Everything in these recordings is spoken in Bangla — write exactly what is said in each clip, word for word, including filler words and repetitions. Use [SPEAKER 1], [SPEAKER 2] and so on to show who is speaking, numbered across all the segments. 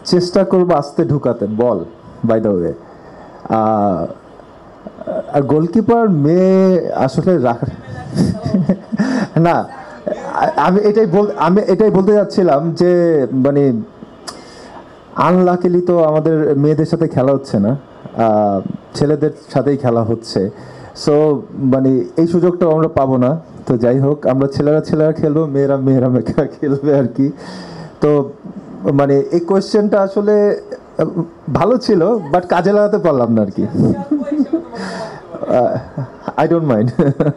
[SPEAKER 1] চেষ্টা করবো আস্তে ঢুকাতে বল, বাই দ্য ওয়ে। আর গোলকিপার মেয়ে আসলে রাখা না, আমি এটাই বল আমি এটাই বলতে যাচ্ছিলাম যে মানে আনলাকিলি তো আমাদের মেয়েদের সাথে খেলা হচ্ছে না, ছেলেদের সাথেই খেলা হচ্ছে। সো মানে এই সুযোগটাও আমরা পাবো না। তো যাই হোক, আমরা ছেলেরা ছেলেরা খেলবো, মেয়েরা মেয়েরা মেয়েরা খেলবে আর কি। তো মানে এই কোয়েশ্চেনটা আসলে ভালো ছিল, বাট কাজে লাগাতে পারলাম না আর কি। I don't mind.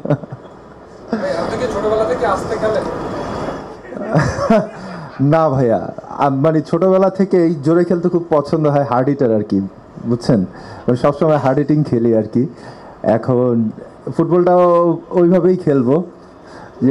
[SPEAKER 1] না ভাইয়া, মানে ছোটবেলা থেকেই জোরে খেলতে খুব পছন্দ হয়, হার্ড হিটার আর কি, বুঝছেন? সবসময় হার্ড হিটিং খেলি আর কি। এখন ফুটবলটাও ওইভাবেই খেলবো যে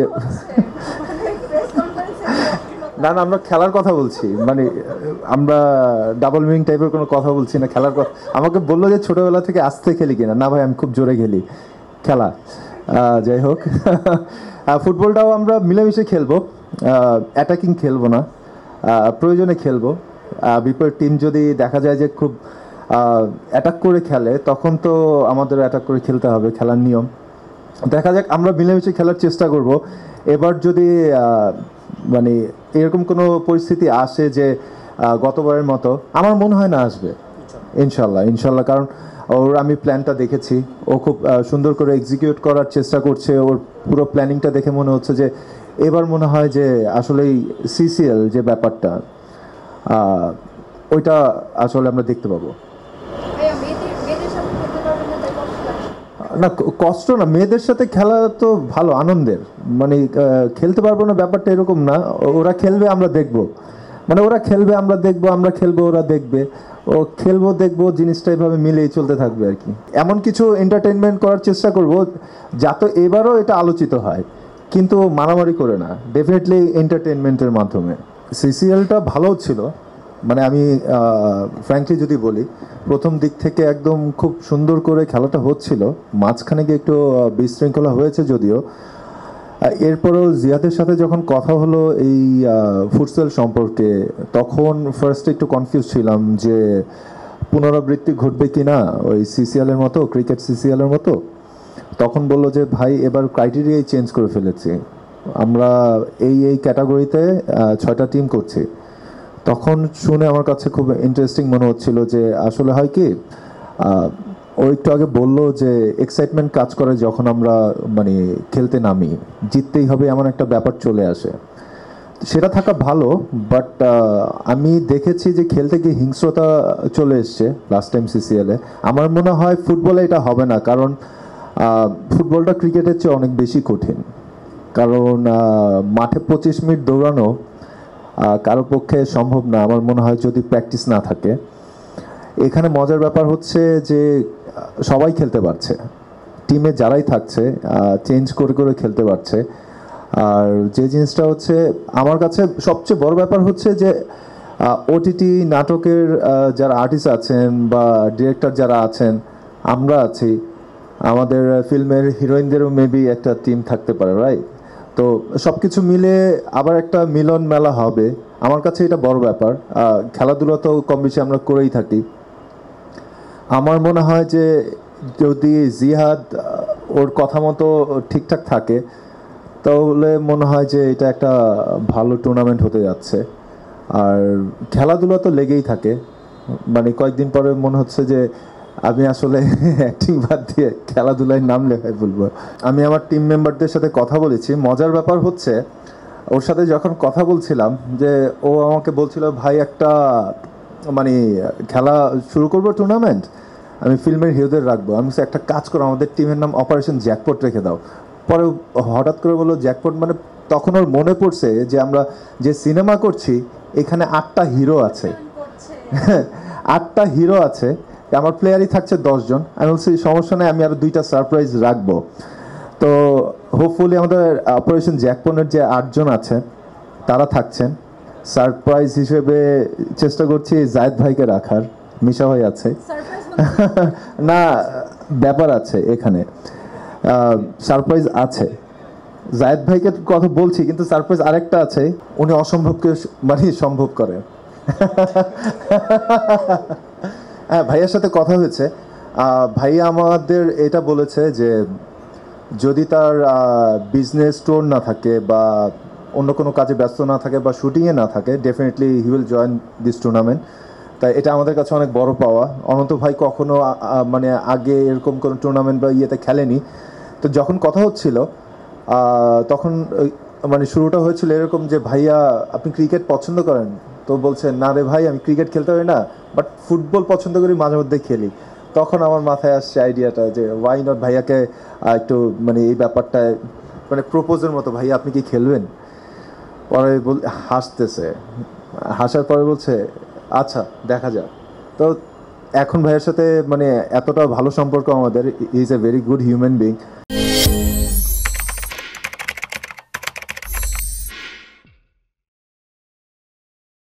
[SPEAKER 1] না না, আমরা খেলার কথা বলছি, মানে আমরা ডাবল মিনিং টাইপের কোনো কথা বলছি না, খেলার কথা। আমাকে বললো যে ছোটোবেলা থেকে আস্তে খেলি কিনা, না ভাই আমি খুব জোরে খেলি খেলা। যাই হোক, ফুটবলটাও আমরা মিলেমিশে খেলবো, অ্যাটাকিং খেলবো না, প্রয়োজনে খেলবো। বিপরীত টিম যদি দেখা যায় যে খুব অ্যাটাক করে খেলে, তখন তো আমাদের অ্যাটাক করে খেলতে হবে, খেলার নিয়ম। দেখা যাক, আমরা মিলেমিশে খেলার চেষ্টা করব। এবার যদি মানে এরকম কোনো পরিস্থিতি আসে যে গতবারের মতো, আমার মনে হয় না আসবে, ইনশাল্লাহ ইনশাল্লাহ। কারণ ওর আমি প্ল্যানটা দেখেছি, ও খুব সুন্দর করে এক্সিকিউট করার চেষ্টা করছে। ওর পুরো প্ল্যানিংটা দেখে মনে হচ্ছে যে এবার মনে হয় যে আসলেই সিসিএল যে ব্যাপারটা, ওইটা আসলে আমরা দেখতে পাবো। না কষ্ট না, মেয়েদের সাথে খেলা তো ভালো, আনন্দের। মানে খেলতে পারবো না ব্যাপারটা এরকম না, ওরা খেলবে আমরা দেখবো, মানে ওরা খেলবে আমরা দেখবো, আমরা খেলবো ওরা দেখবে, ও খেলবো দেখবো, জিনিসটা এভাবে মিলেই চলতে থাকবে আর কি। এমন কিছু এন্টারটেনমেন্ট করার চেষ্টা করব যাতে এবারও এটা আলোচিত হয়, কিন্তু মারামারি করে না, ডেফিনেটলি এন্টারটেনমেন্টের মাধ্যমে। সিসিএলটা ভালো ছিল, মানে আমি ফ্র্যাঙ্কলি যদি বলি, প্রথম দিক থেকে একদম খুব সুন্দর করে খেলাটা হচ্ছিল, মাঝখানে গিয়ে একটু বিশৃঙ্খলা হয়েছে যদিও। এরপরেও জিয়াদের সাথে যখন কথা হলো এই ফুটসল সম্পর্কে, তখন ফার্স্টে একটু কনফিউজ ছিলাম যে পুনরাবৃত্তি ঘটবে কি না ওই সিসিএলের মতো, ক্রিকেট সিসিএলের মতো। তখন বললো যে ভাই এবার ক্রাইটেরিয়াই চেঞ্জ করে ফেলেছি, আমরা এই এই ক্যাটাগরিতে ছয়টা টিম করছি। তখন শুনে আমার কাছে খুব ইন্টারেস্টিং মনে হচ্ছিল যে আসলে হয় কি, ও একটু আগে বললো যে এক্সাইটমেন্ট কাজ করে যখন আমরা মানে খেলতে নামি, জিততেই হবে এমন একটা ব্যাপার চলে আসে, সেটা থাকা ভালো। বাট আমি দেখেছি যে খেলতে গিয়ে হিংস্রতা চলে এসছে লাস্ট টাইম সিসিএলে। আমার মনে হয় ফুটবলে এটা হবে না, কারণ ফুটবলটা ক্রিকেটের চেয়ে অনেক বেশি কঠিন। কারণ মাঠে পঁচিশ মিনিট দৌড়ানো কারো পক্ষে সম্ভব না আমার মনে হয়, যদি প্র্যাকটিস না থাকে। এখানে মজার ব্যাপার হচ্ছে যে সবাই খেলতে পারছে, টিমে যারাই থাকছে চেঞ্জ করে করে খেলতে পারছে। আর যে জিনিসটা হচ্ছে আমার কাছে সবচেয়ে বড় ব্যাপার হচ্ছে যে ওটিটি নাটকের যারা আর্টিস্ট আছেন বা ডিরেক্টর যারা আছেন, আমরা আছি, আমাদের ফিল্মের হিরোইনদেরও মেবি একটা টিম থাকতে পারে, রাইট? তো সব কিছু মিলে আবার একটা মিলন মেলা হবে, আমার কাছে এটা বড় ব্যাপার। খেলাধুলা তো কম বেশি আমরা করেই থাকি। আমার মনে হয় যে যদি জিহাদ ওর কথা মতো ঠিকঠাক থাকে, তাহলে মনে হয় যে এটা একটা ভালো টুর্নামেন্ট হতে যাচ্ছে। আর খেলাধুলা তো লেগেই থাকে, মানে কয়েকদিন পরে মনে হচ্ছে যে আমি আসলে অ্যাক্টিং বাদ দিয়ে খেলাধুলায় নাম লেখাই বলবো। আমি আমার টিম মেম্বারদের সাথে কথা বলেছি, মজার ব্যাপার হচ্ছে ওর সাথে যখন কথা বলছিলাম যে ও আমাকে বলছিল ভাই একটা মানে খেলা শুরু করবো টুর্নামেন্ট, আমি ফিল্মের হিরোদের রাখবো। আমি একটা কাজ করো, আমাদের টিমের নাম অপারেশন জ্যাকপট রেখে দাও। পরে হঠাৎ করে বললো জ্যাকপট মানে, তখন ওর মনে পড়ছে যে আমরা যে সিনেমা করছি এখানে আটটা হিরো আছে, আটটা হিরো আছে, আমার প্লেয়ারই থাকছে দশজন। আমি বলছি সমস্যা নেই, আমি আরও দুইটা সারপ্রাইজ রাখবো। তো হোপফুলি আমাদের অপারেশন জ্যাকপটের যে আটজন আছে তারা থাকছেন। সারপ্রাইজ হিসেবে চেষ্টা করছি জায়েদ ভাইকে রাখার, মিশা ভাই আছে না, ব্যাপার আছে এখানে, সারপ্রাইজ আছে। জায়েদ ভাইকে কথা বলছি, কিন্তু সারপ্রাইজ আরেকটা আছে, উনি অসম্ভবকে মানে সম্ভব করে। হ্যাঁ, ভাইয়ার সাথে কথা হয়েছে। আহ, ভাইয়া আমাদের এটা বলেছে যে যদি তার বিজনেস টোর না থাকে বা অন্য কোনো কাজে ব্যস্ত না থাকে বা শুটিংয়ে না থাকে, definitely he will join this tournament. তাই এটা আমাদের কাছে অনেক বড় পাওয়া। অনন্ত ভাই কখনো আ, আ, মানে আগে এরকম কোনো টুর্নামেন্ট বা ইয়েতে খেলেনি। তো যখন কথা হচ্ছিল আহ, তখন ওই মানে শুরুটা হয়েছিল এরকম যে ভাইয়া আপনি ক্রিকেট পছন্দ করেন? তো বলছে না রে ভাই, আমি ক্রিকেট খেলতে পারি না, বাট ফুটবল পছন্দ করি, মাঝে মধ্যে খেলি। তখন আমার মাথায় আসছে আইডিয়াটা যে ওয়াই নট ভাইয়াকে আহ, একটু মানে এই ব্যাপারটায় মানে প্রপোজের মতো, ভাইয়া আপনি কি খেলবেন? পরে বল হাসতেছে, হাসার পরে বলছে আচ্ছা দেখা যাক। তো এখন ভাইয়ের সাথে মানে এতটা ভালো সম্পর্ক আমাদের, is a very good human being.